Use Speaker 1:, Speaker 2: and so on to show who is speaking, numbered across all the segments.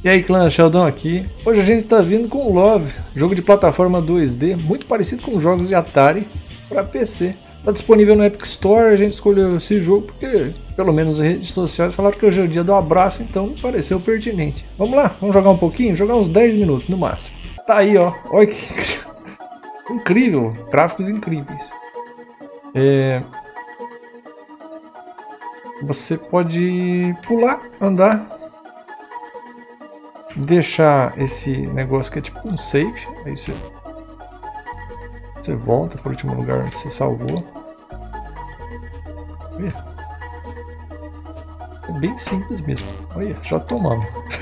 Speaker 1: E aí clã, Sheldon aqui. Hoje a gente tá vindo com o Love, jogo de plataforma 2D, muito parecido com jogos de Atari para PC. Tá disponível no Epic Store, a gente escolheu esse jogo porque, pelo menos as redes sociais falaram que hoje é o dia do abraço, então me pareceu pertinente. Vamos lá, vamos jogar um pouquinho? Jogar uns 10 minutos no máximo. Tá aí, ó, olha que incrível, gráficos incríveis. Você pode pular, andar, deixar esse negócio que é tipo um save, aí você volta para o último lugar onde você salvou. Olha. É bem simples mesmo. Olha, já tomamos.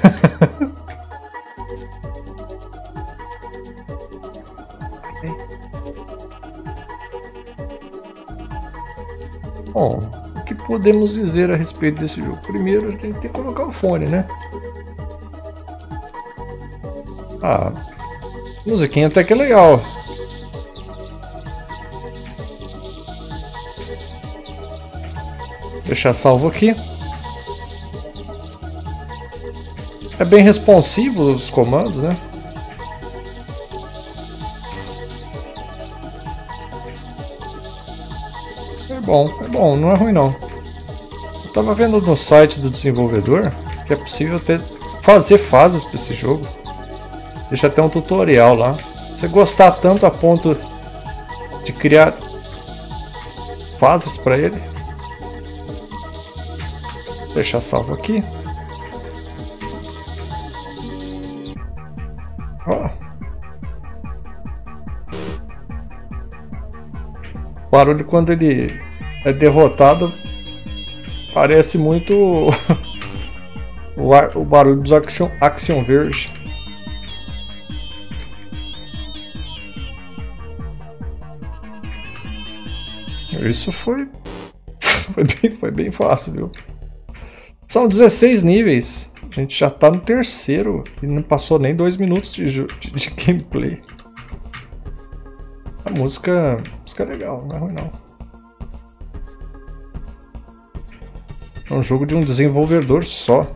Speaker 1: Bom, o que podemos dizer a respeito desse jogo? Primeiro a gente tem que colocar o fone, né? Ah, musiquinha até que é legal. Deixar salvo aqui. É bem responsivo os comandos, né? É bom, não é ruim não. Eu tava vendo no site do desenvolvedor que é possível até fazer fases para esse jogo. Deixa até um tutorial lá. Se você gostar tanto a ponto de criar fases para ele. Deixar salvo aqui. Ó. O barulho quando ele é derrotado parece muito o barulho dos Action Verge. Isso foi bem fácil, viu? São 16 níveis. A gente já tá no terceiro e não passou nem 2 minutos de gameplay. A música é legal, não é ruim não. É um jogo de um desenvolvedor só.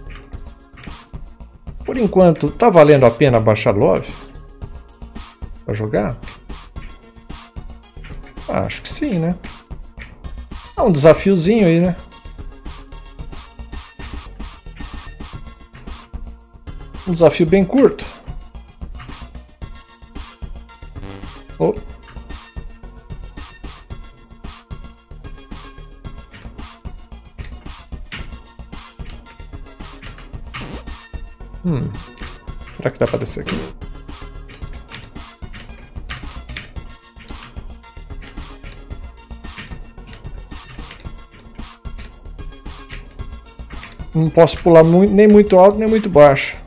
Speaker 1: Por enquanto, tá valendo a pena baixar Love pra jogar? Ah, acho que sim, né? É um desafiozinho aí, né? Um desafio bem curto. Oh. Será que dá pra descer aqui? Não posso pular nem muito alto nem muito baixo.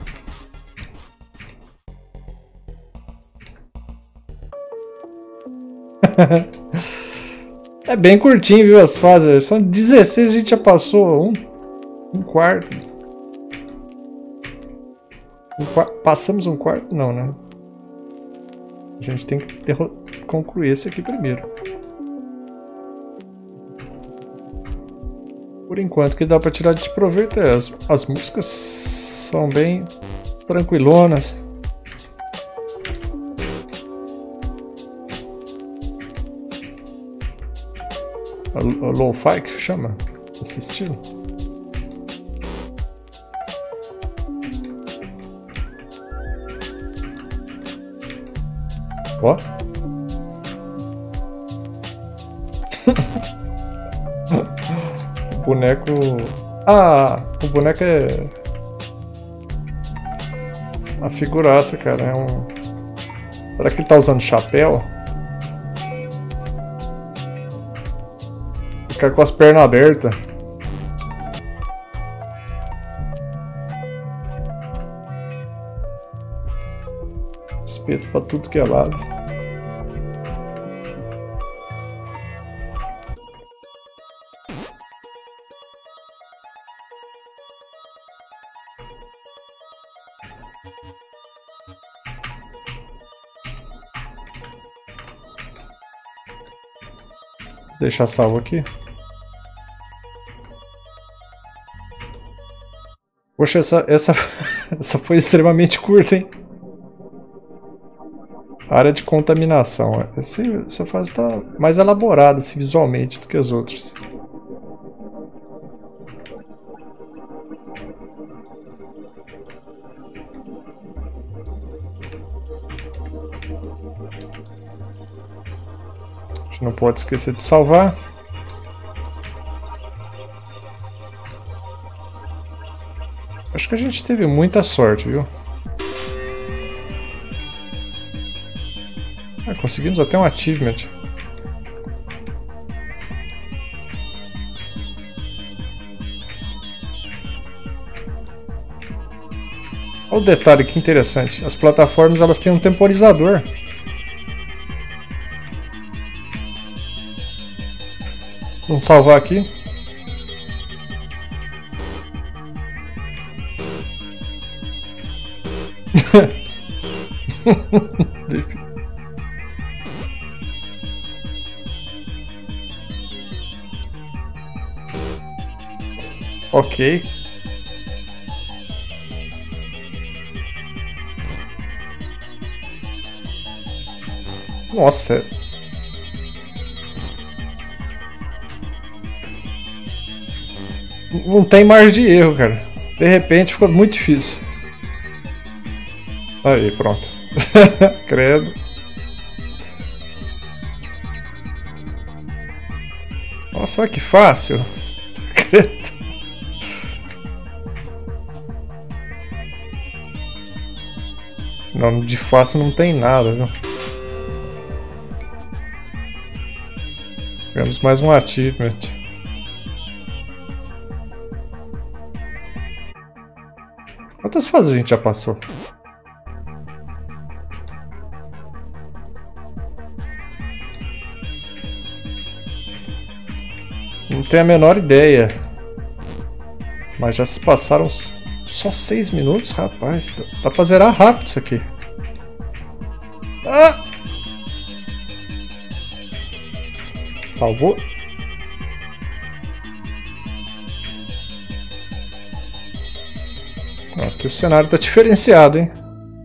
Speaker 1: É bem curtinho, viu, as fases. São 16, a gente já passou um quarto. Passamos um quarto? Não, né? A gente tem que concluir esse aqui primeiro. Por enquanto, o que dá pra tirar de proveito é as músicas são bem tranquilonas. A lo-fi que chama esse estilo. Ó. O boneco. Ah, o boneco é uma figuraça, cara. É um. Será que ele tá usando chapéu? Ficar com as pernas abertas. Espeto pra tudo que é lado. Deixar salvo aqui. Poxa, essa foi extremamente curta, hein? Área de contaminação. Essa fase está mais elaborada assim, visualmente do que as outras. A gente não pode esquecer de salvar. Acho que a gente teve muita sorte, viu? Conseguimos até um achievement. Olha o detalhe que interessante. As plataformas elas têm um temporizador. Vamos salvar aqui. Ok. Nossa. Não tem margem de erro, cara. De repente ficou muito difícil. Aí, pronto. Credo. Nossa, olha que fácil. Credo. Não, de fácil não tem nada, viu? Temos mais um achievement. Quantas fases a gente já passou? Não tenho a menor ideia. Mas já se passaram só 6 minutos, rapaz. Dá pra zerar rápido isso aqui. Ah! Salvou. Aqui o cenário tá diferenciado, hein?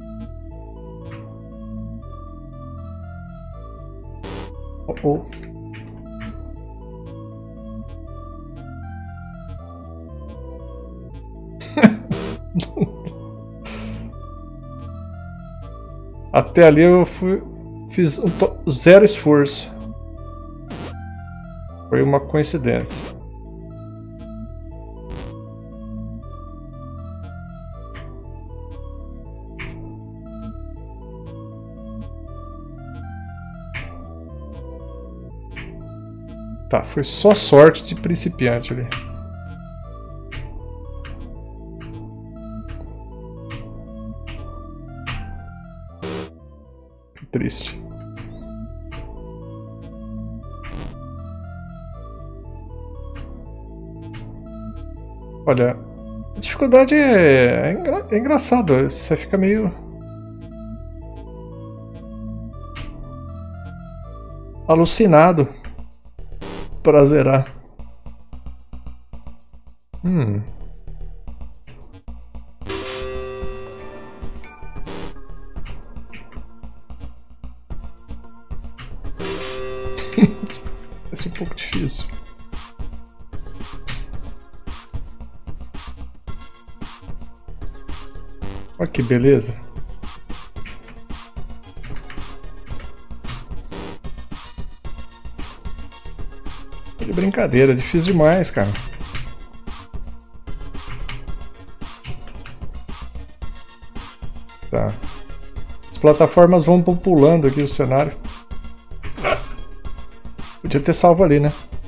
Speaker 1: Oh, oh. Até ali eu fiz zero esforço. Foi uma coincidência. Tá, foi só sorte de principiante ali. Que triste. Olha, a dificuldade é engraçado. Você fica meio alucinado pra zerar. Parece um pouco difícil. Olha que beleza. De brincadeira, difícil demais, cara. Tá. As plataformas vão populando aqui o cenário. Podia ter salvo ali, né?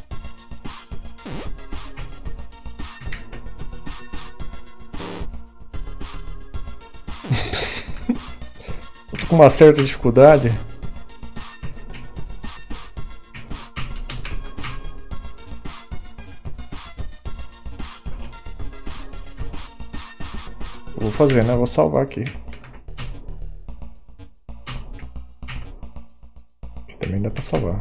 Speaker 1: Eu tô com uma certa dificuldade. Vou fazer, né? Vou salvar aqui. Aqui também dá pra salvar.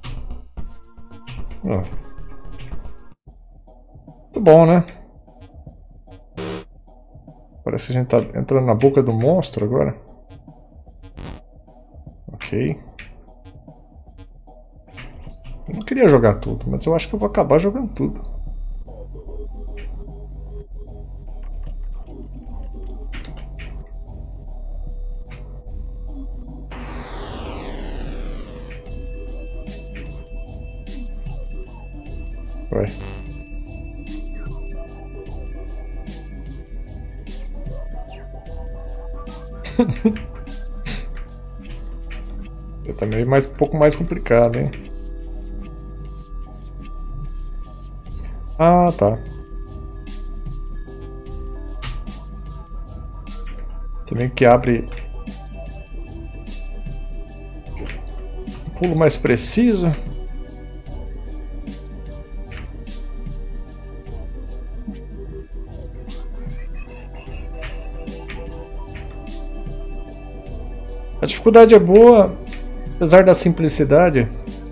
Speaker 1: Ó. Muito bom, né? Parece que a gente tá entrando na boca do monstro agora. Ok. Eu não queria jogar tudo, mas eu acho que eu vou acabar jogando tudo. Vai. É também um pouco mais complicado, hein? Ah, tá. Você meio que abre um pulo mais preciso. A dificuldade é boa, apesar da simplicidade.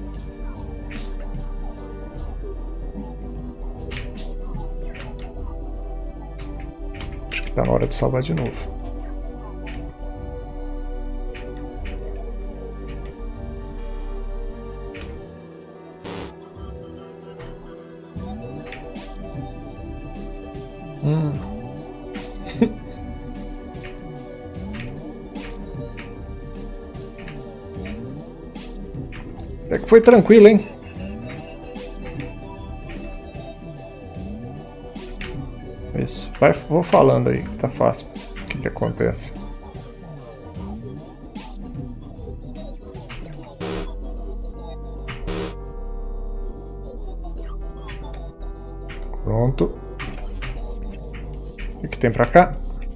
Speaker 1: Acho que tá na hora de salvar de novo. É que foi tranquilo, hein? Isso. Vou falando aí, tá fácil. O que acontece? Pronto. O que tem pra cá?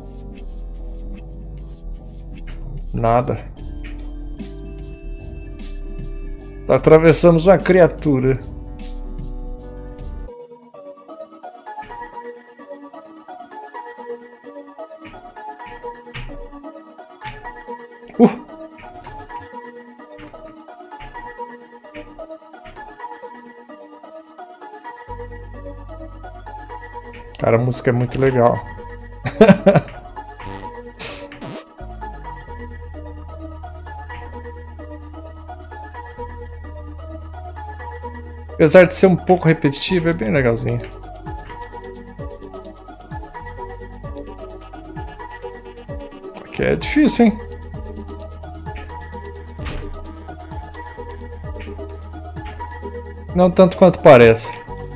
Speaker 1: Nada. Atravessamos uma criatura. Cara, a música é muito legal. Apesar de ser um pouco repetitivo, é bem legalzinho. Aqui é difícil, hein? Não tanto quanto parece.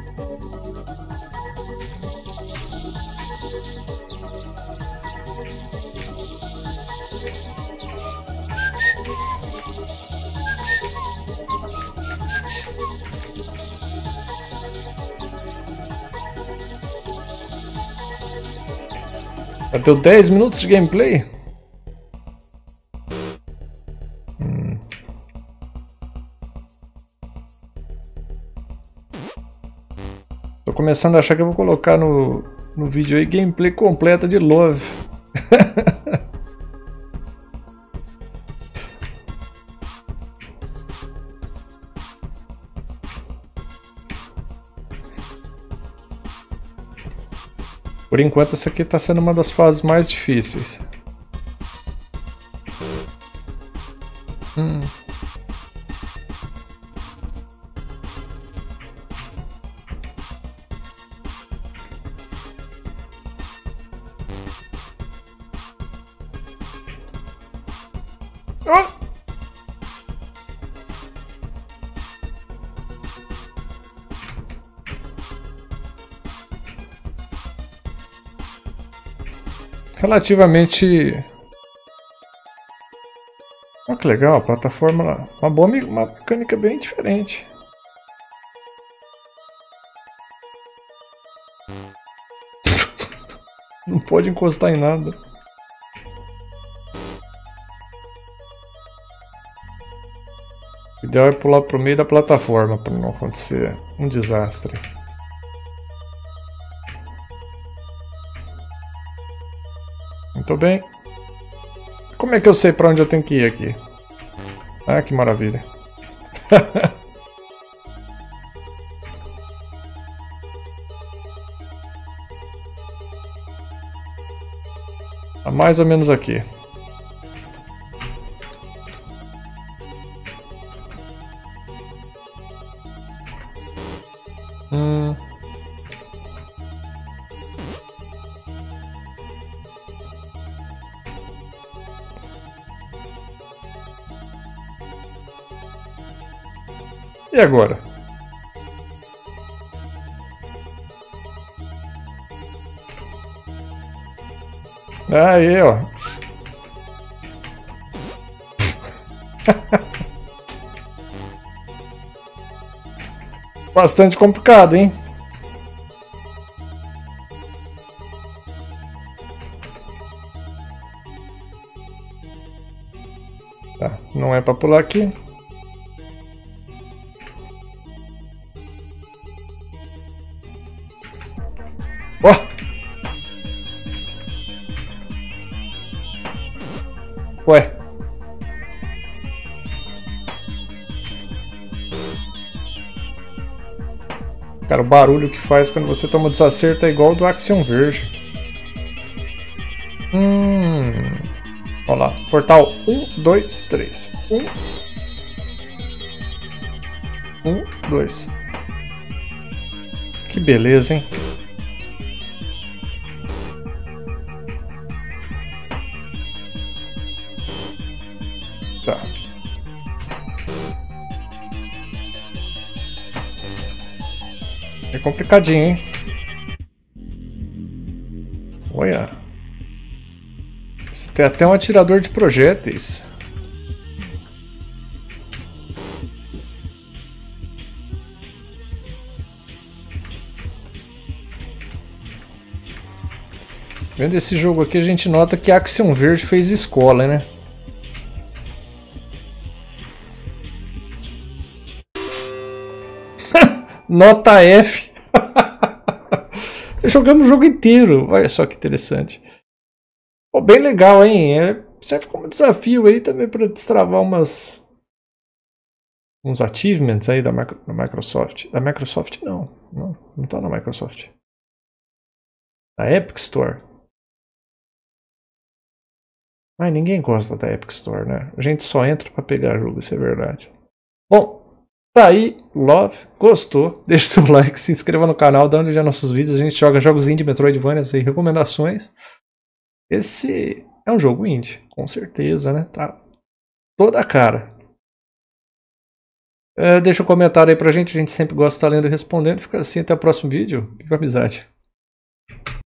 Speaker 1: Já deu 10 minutos de gameplay? Tô começando a achar que eu vou colocar no vídeo aí gameplay completa de Love. Por enquanto, essa aqui está sendo uma das fases mais difíceis. Oh! Relativamente... Olha que legal, a plataforma, uma mecânica bem diferente. Não pode encostar em nada. O ideal é pular pro meio da plataforma para não acontecer um desastre. Muito bem. Como é que eu sei para onde eu tenho que ir aqui? Ah, que maravilha. Tá mais ou menos aqui. E agora? Aí, ó. Bastante complicado, hein? Tá, não é pra pular aqui. Ó! Ué. Cara, o barulho que faz quando você toma desacerto é igual ao do Axiom Verge. Olha lá. Portal 1, 2, 3. 1, 2. Que beleza, hein? Tá. É complicadinho, hein? Olha. Você tem até um atirador de projéteis. Vendo esse jogo aqui, a gente nota que Axiom Verge fez escola, né? Nota F. Jogamos o jogo inteiro. Olha só que interessante. Pô, bem legal, hein? Serve como desafio aí também para destravar uns achievements aí da Microsoft. Da Microsoft não tá na Microsoft. Da Epic Store. Mas ninguém gosta da Epic Store, né? A gente só entra para pegar jogo, isso é verdade. Bom, tá aí, Love, gostou? Deixa seu like, se inscreva no canal, dá uma olhada nos nossos vídeos. A gente joga jogos indie, Metroidvania e recomendações. Esse é um jogo indie, com certeza, né? Tá toda a cara. Deixa um comentário aí pra gente, a gente sempre gosta de estar lendo e respondendo. Fica assim, até o próximo vídeo. Viva a amizade!